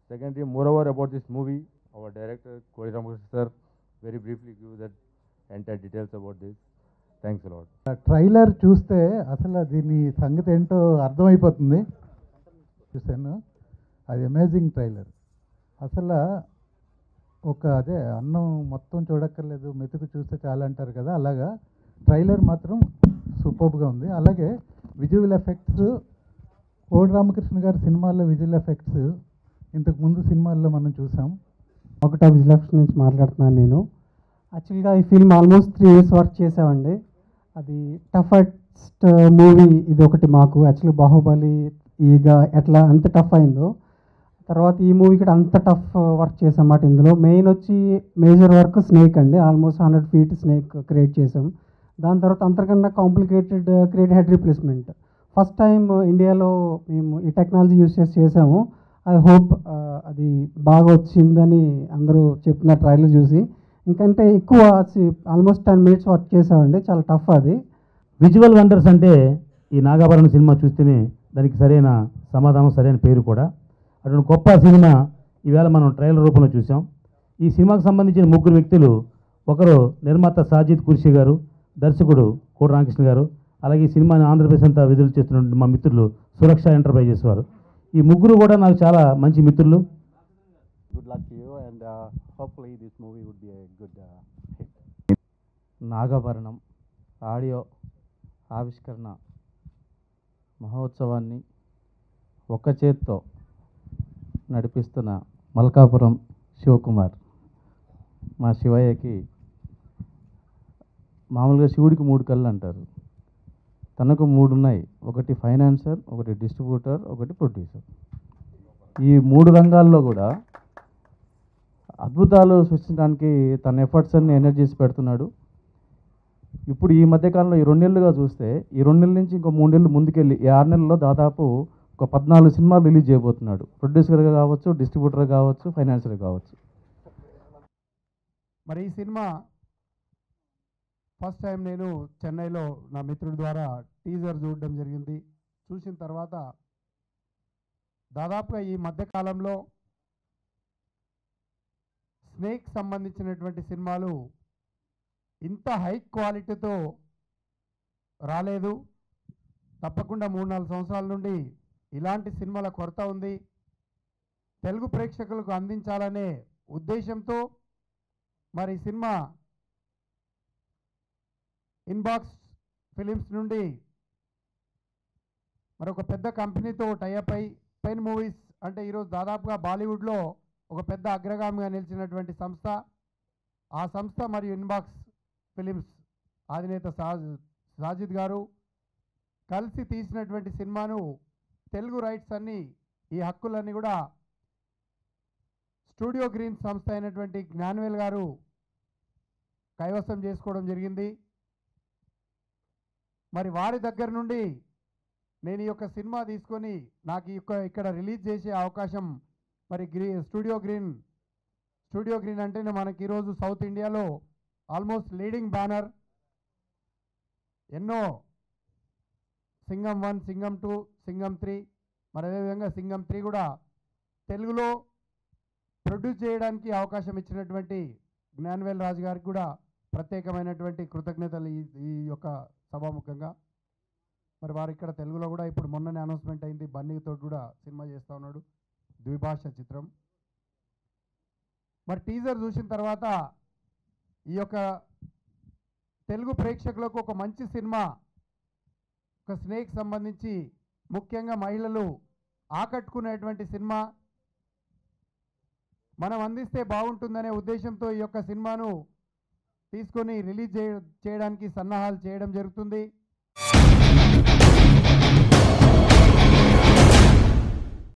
Secondly, moreover about this movie, our director Kodi Rama Krishna sir very briefly give that entire details about this. Thanks a lot. Trailer చూస్తే అసలు దీని సంగతి ఏంటో అర్థమైపోతుంది. చూశాను, అది అమేజింగ్ ట్రైలర్. అసలు అదే అన్నం మొత్తం చూడక్కర్లేదు, మెతుకు చూస్తే చాలా అంటారు కదా, అలాగా ట్రైలర్ మాత్రం సూపర్గా ఉంది. అలాగే విజువల్ ఎఫెక్ట్స్, కోడి రామకృష్ణ గారి సినిమాల్లో విజువల్ ఎఫెక్ట్స్ ఇంతకుముందు సినిమాల్లో మనం చూసాం. ఒకటో విజువల్ ఎఫెక్ట్స్ నుంచి మాట్లాడుతున్నాను నేను. యాక్చువల్గా ఈ ఫిల్మ్ ఆల్మోస్ట్ 3 years వర్క్ చేసామండి. అది టఫెస్ట్ మూవీ ఇది ఒకటి మాకు. యాక్చువల్లీ బాహుబలి ఈగ ఎట్లా అంత టఫ్ అయిందో, తర్వాత ఈ మూవీ కూడా అంత టఫ్ వర్క్ చేసామాట. ఇందులో మెయిన్ వచ్చి మేజర్ వర్క్ స్నేక్ అండి. ఆల్మోస్ట్ 100 feet స్నేక్ క్రియేట్ చేసాం. దాని తర్వాత అంతకన్నా complicated create head replacement. First time ఇండియాలో మేము ఈ టెక్నాలజీ యూస్ చేసాము. ఐ హోప్ అది బాగా వచ్చిందని అందరూ చెప్తున్నారు ట్రైలర్ చూసి. ఇంకంటే ఎక్కువ ఆల్మోస్ట్ 10 minutes వర్క్ చేసామండి. చాలా టఫ్ అది. విజువల్ వండర్స్ అంటే ఈ నాగాభరణం సినిమా చూస్తేనే దానికి సరైన సమాధానం, సరైన పేరు కూడా. అటువంటి గొప్ప సినిమా ఈవేళ మనం ట్రైలర్ రూపంలో చూసాం. ఈ సినిమాకు సంబంధించిన 3 వ్యక్తులు, ఒకరు నిర్మాత సాజిద్ కుర్షి గారు, దర్శకుడు కోడి రామకృష్ణ గారు, అలాగే ఈ సినిమాని ఆంధ్రప్రదేశ్ అంతా విడుదల చేస్తున్న మా మిత్రులు సురక్ష ఎంటర్ప్రైజెస్ వారు. ఈ 3 కూడా నాకు చాలా మంచి మిత్రులు. Good luck to you and hopefully this movie would be a good hit. Nagabharanam audio ఆవిష్కరణ మహోత్సవాన్ని ఒక్క చేత్తో నడిపిస్తున్న మల్కాపురం శివకుమార్. మా శివయ్యకి మామూలుగా శివుడికి 3 కళ్ళు అంటారు, తనకు 3 ఉన్నాయి. ఒకటి ఫైనాన్సర్, ఒకటి డిస్ట్రిబ్యూటర్, ఒకటి ప్రొడ్యూసర్. ఈ 3 రంగాల్లో కూడా అద్భుతాలు సృష్టించడానికి తన ఎఫర్ట్స్ అన్ని ఎనర్జీస్ పెడుతున్నాడు. ఇప్పుడు ఈ మధ్యకాలంలో ఈ 2 నెలలుగా చూస్తే, ఈ 2 నెలల నుంచి ఇంకో 3 నెలలు ముందుకెళ్ళి ఈ 6 నెలల్లో దాదాపు ఒక 14 సినిమాలు రిలీజ్ చేయబోతున్నాడు. ప్రొడ్యూసర్గా కావచ్చు, డిస్ట్రిబ్యూటర్గా కావచ్చు, ఫైనాన్సర్గా కావచ్చు. మరి ఈ సినిమా ఫస్ట్ టైం నేను చెన్నైలో నా మిత్రుడి ద్వారా టీజర్ చూడడం జరిగింది. చూసిన తర్వాత దాదాపుగా ఈ మధ్యకాలంలో స్నేక్ సంబంధించినటువంటి సినిమాలు ఇంత హై క్వాలిటీతో రాలేదు. తప్పకుండా 3-4 సంవత్సరాల నుండి ఇలాంటి సినిమాల కొరత ఉంది. తెలుగు ప్రేక్షకులకు అందించాలనే ఉద్దేశంతో మరి సినిమా ఇన్బాక్స్ ఫిలిమ్స్ నుండి మరొక పెద్ద కంపెనీతో టైఅప్ అయి పెన్ మూవీస్ అంటే ఈరోజు దాదాపుగా బాలీవుడ్లో ఒక పెద్ద అగ్రగామిగా నిలిచినటువంటి సంస్థ, ఆ సంస్థ మరియు ఇన్బాక్స్ ఫిలిమ్స్ అధినేత సాజిద్ గారు కలిసి తీసినటువంటి సినిమాను తెలుగు రైట్స్ అన్నీ, ఈ హక్కులన్నీ కూడా స్టూడియో గ్రీన్ సంస్థ అయినటువంటి జ్ఞానవేల్ గారు కైవసం చేసుకోవడం జరిగింది. మరి వారి దగ్గర నుండి నేను ఈ యొక్క సినిమా తీసుకొని నాకు ఇక్కడ రిలీజ్ చేసే అవకాశం మరి స్టూడియో గ్రీన్ అంటేనే మనకి ఈరోజు సౌత్ ఇండియాలో ఆల్మోస్ట్ లీడింగ్ బ్యానర్. ఎన్నో సింగం 1, సింగం 2, సింగం 3, మరి అదేవిధంగా సింగం 3 కూడా తెలుగులో ప్రొడ్యూస్ చేయడానికి అవకాశం ఇచ్చినటువంటి జ్ఞానవేల్ రాజు గారికి కూడా ప్రత్యేకమైనటువంటి కృతజ్ఞతలు ఈ యొక్క సభాముఖంగా. మరి వారు ఇక్కడ తెలుగులో కూడా ఇప్పుడు మొన్ననే అనౌన్స్మెంట్ అయింది, బన్నీతో కూడా సినిమా చేస్తూ ఉన్నాడు, ద్విభాష చిత్రం. మరి టీజర్ చూసిన తర్వాత ఈ యొక్క తెలుగు ప్రేక్షకులకు ఒక మంచి సినిమా, ఒక స్నేక్ సంబంధించి ముఖ్యంగా మహిళలు ఆకట్టుకునేటువంటి సినిమా మనం అందిస్తే బాగుంటుందనే ఉద్దేశంతో ఈ యొక్క సినిమాను తీసుకొని రిలీజ్ చేయడానికి సన్నాహాలు చేయడం జరుగుతుంది.